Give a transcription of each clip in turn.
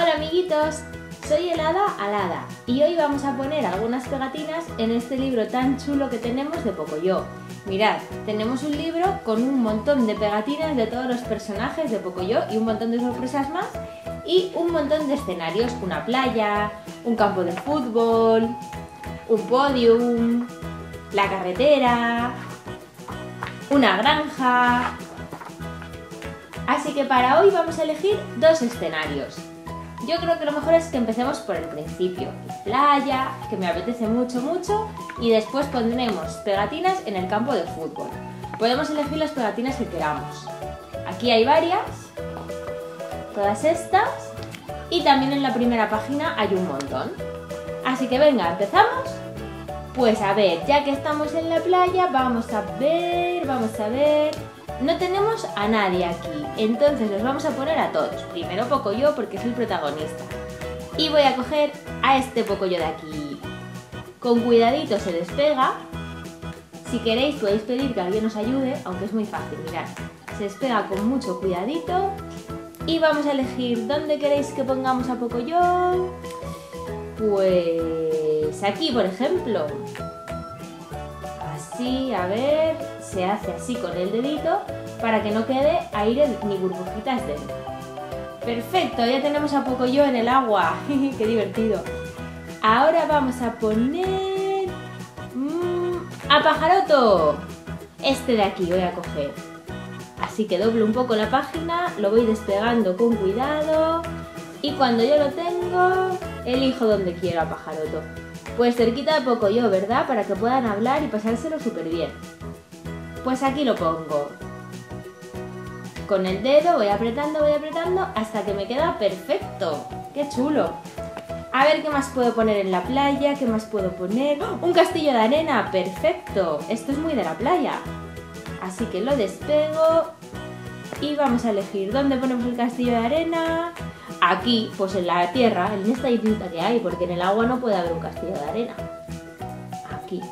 Hola amiguitos, soy el Hada Alada y hoy vamos a poner algunas pegatinas en este libro tan chulo que tenemos de Pocoyo. Mirad, tenemos un libro con un montón de pegatinas de todos los personajes de Pocoyo y un montón de sorpresas más y un montón de escenarios, una playa, un campo de fútbol, un podium, la carretera, una granja. Así que para hoy vamos a elegir dos escenarios. Yo creo que lo mejor es que empecemos por el principio, la playa, que me apetece mucho, y después pondremos pegatinas en el campo de fútbol. Podemos elegir las pegatinas que queramos. Aquí hay varias, todas estas, y también en la primera página hay un montón. Así que venga, ¿empezamos? Pues a ver, ya que estamos en la playa, vamos a ver... No tenemos a nadie aquí, entonces los vamos a poner a todos. Primero Pocoyo porque es el protagonista. Y voy a coger a este Pocoyo de aquí. Con cuidadito se despega. Si queréis podéis pedir que alguien os ayude, aunque es muy fácil, mirad. Se despega con mucho cuidadito. Y vamos a elegir dónde queréis que pongamos a Pocoyo. Pues aquí, por ejemplo. Así, a ver, se hace así con el dedito para que no quede aire ni burbujitas dentro. Perfecto, ya tenemos a Pocoyo en el agua. ¡Qué divertido! Ahora vamos a poner... ¡a Pajaroto! Este de aquí voy a coger. Así que doblo un poco la página, lo voy despegando con cuidado y cuando yo lo tengo, elijo donde quiero a Pajaroto. Pues cerquita de Pocoyo, ¿verdad? Para que puedan hablar y pasárselo súper bien. Pues aquí lo pongo. Con el dedo voy apretando hasta que me queda perfecto. ¡Qué chulo! A ver qué más puedo poner en la playa, qué más puedo poner... ¡Oh! ¡Un castillo de arena! ¡Perfecto! Esto es muy de la playa. Así que lo despego y vamos a elegir dónde ponemos el castillo de arena. Aquí, pues en la tierra, en esta islita que hay, porque en el agua no puede haber un castillo de arena. Aquí.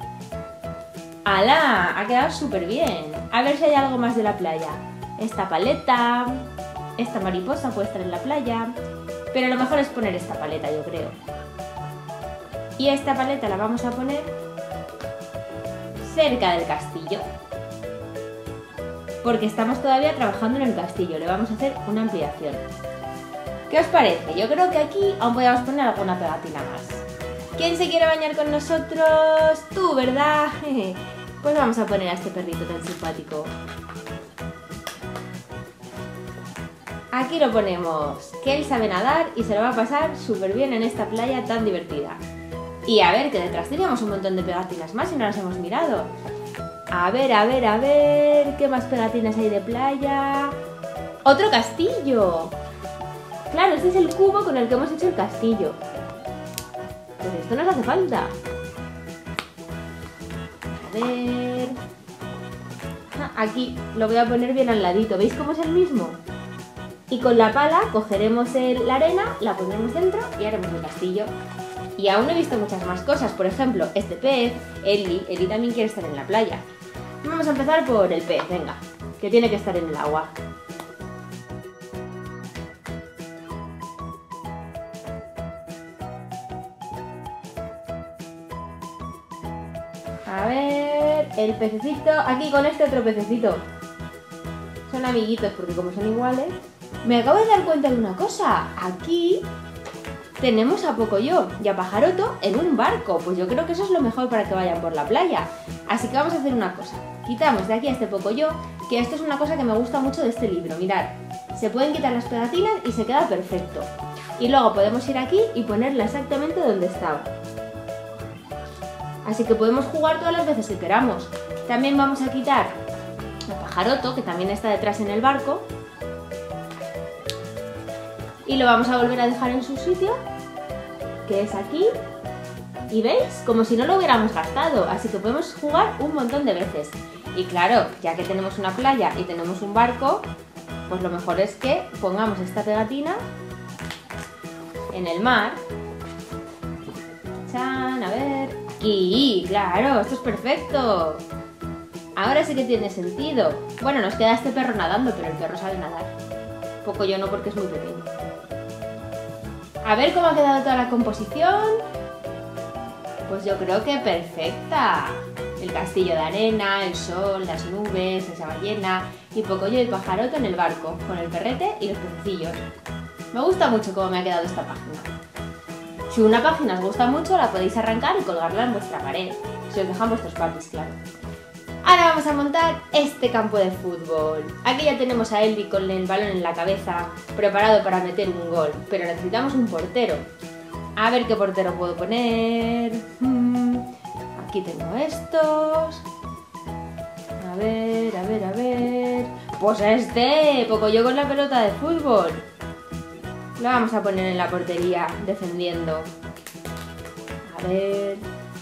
¡Hala! Ha quedado súper bien. A ver si hay algo más de la playa. Esta paleta, esta mariposa puede estar en la playa, pero lo mejor es poner esta paleta, yo creo. Y esta paleta la vamos a poner cerca del castillo, porque estamos todavía trabajando en el castillo, le vamos a hacer una ampliación. ¿Qué os parece? Yo creo que aquí aún podemos poner alguna pegatina más. ¿Quién se quiere bañar con nosotros? Tú, ¿verdad? Pues vamos a poner a este perrito tan simpático. Aquí lo ponemos, que él sabe nadar y se lo va a pasar súper bien en esta playa tan divertida. Y a ver, que detrás teníamos un montón de pegatinas más y no las hemos mirado. A ver, ¿qué más pegatinas hay de playa? ¡Otro castillo! Claro, este es el cubo con el que hemos hecho el castillo. Pues esto nos hace falta. A ver... aquí lo voy a poner bien al ladito. ¿Veis cómo es el mismo? Y con la pala cogeremos la arena, la pondremos dentro y haremos el castillo. Y aún he visto muchas más cosas. Por ejemplo, este pez, Eli también quiere estar en la playa. Vamos a empezar por el pez, venga, que tiene que estar en el agua. A ver, el pececito, aquí con este otro pececito. Son amiguitos porque como son iguales... Me acabo de dar cuenta de una cosa. Aquí tenemos a Pocoyo y a Pajaroto en un barco. Pues yo creo que eso es lo mejor para que vayan por la playa. Así que vamos a hacer una cosa. Quitamos de aquí a este Pocoyo, que esto es una cosa que me gusta mucho de este libro. Mirad, se pueden quitar las pegatinas y se queda perfecto. Y luego podemos ir aquí y ponerla exactamente donde estaba. Así que podemos jugar todas las veces que queramos. También vamos a quitar a Pajaroto, que también está detrás en el barco. Y lo vamos a volver a dejar en su sitio, que es aquí. ¿Y veis? Como si no lo hubiéramos gastado. Así que podemos jugar un montón de veces. Y claro, ya que tenemos una playa y tenemos un barco, pues lo mejor es que pongamos esta pegatina en el mar. ¡Chan! A ver... ¡Aquí! ¡Claro! ¡Esto es perfecto! Ahora sí que tiene sentido. Bueno, nos queda este perro nadando, pero el perro sabe nadar. Pocoyo no, porque es muy pequeño. A ver cómo ha quedado toda la composición. Pues yo creo que perfecta. El castillo de arena, el sol, las nubes, esa ballena y Pocoyo y el pajaroto en el barco, con el perrete y los pececillos. Me gusta mucho cómo me ha quedado esta página. Si una página os gusta mucho, la podéis arrancar y colgarla en vuestra pared, si os dejan vuestros papis, claro. Ahora vamos a montar este campo de fútbol. Aquí ya tenemos a Elvi con el balón en la cabeza, preparado para meter un gol, pero necesitamos un portero. A ver qué portero puedo poner. Aquí tengo estos. A ver, a ver, a ver. Pues este, Pocoyo con la pelota de fútbol. Lo vamos a poner en la portería, defendiendo. A ver.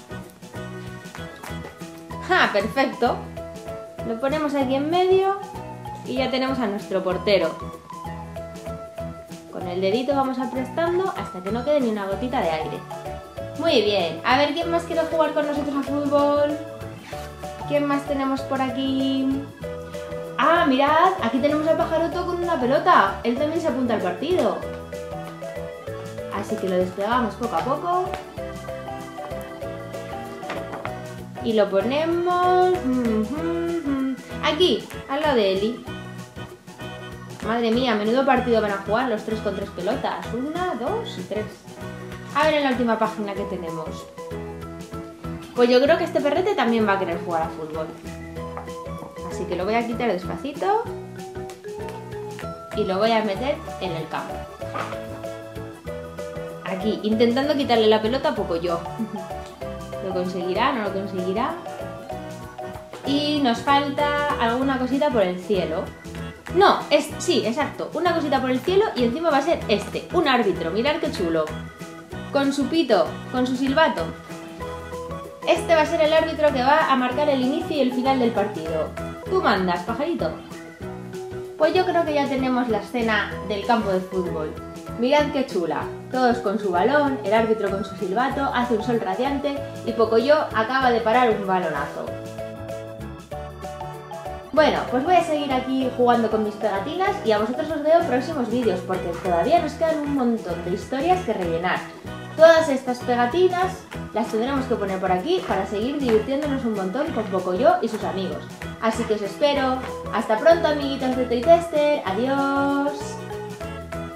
¡Ja! Perfecto. Lo ponemos aquí en medio y ya tenemos a nuestro portero. Con el dedito vamos aprestando hasta que no quede ni una gotita de aire. Muy bien. A ver, ¿quién más quiere jugar con nosotros a fútbol? ¿Quién más tenemos por aquí? ¡Ah, mirad! Aquí tenemos al pajaroto con una pelota. Él también se apunta al partido. Así que lo desplegamos poco a poco. Y lo ponemos aquí, al lado de Eli. Madre mía, menudo partido van a jugar los 3 con 3 pelotas. 1, 2 y 3. A ver en la última página que tenemos. Pues yo creo que este perrete también va a querer jugar a fútbol. Así que lo voy a quitar despacito y lo voy a meter en el campo. Aquí, intentando quitarle la pelota a Pocoyo. ¿Lo conseguirá? ¿No lo conseguirá? Y nos falta alguna cosita por el cielo. No, sí, exacto. Una cosita por el cielo y encima va a ser un árbitro. Mirad qué chulo. Con su pito, con su silbato. Este va a ser el árbitro que va a marcar el inicio y el final del partido. Tú mandas, pajarito. Pues yo creo que ya tenemos la escena del campo de fútbol. Mirad qué chula, todos con su balón, el árbitro con su silbato, hace un sol radiante y Pocoyo acaba de parar un balonazo. Bueno, pues voy a seguir aquí jugando con mis pegatinas y a vosotros os veo en próximos vídeos porque todavía nos quedan un montón de historias que rellenar. Todas estas pegatinas las tendremos que poner por aquí para seguir divirtiéndonos un montón con Pocoyo y sus amigos. Así que os espero. Hasta pronto, amiguitos de Toy Tester. Adiós.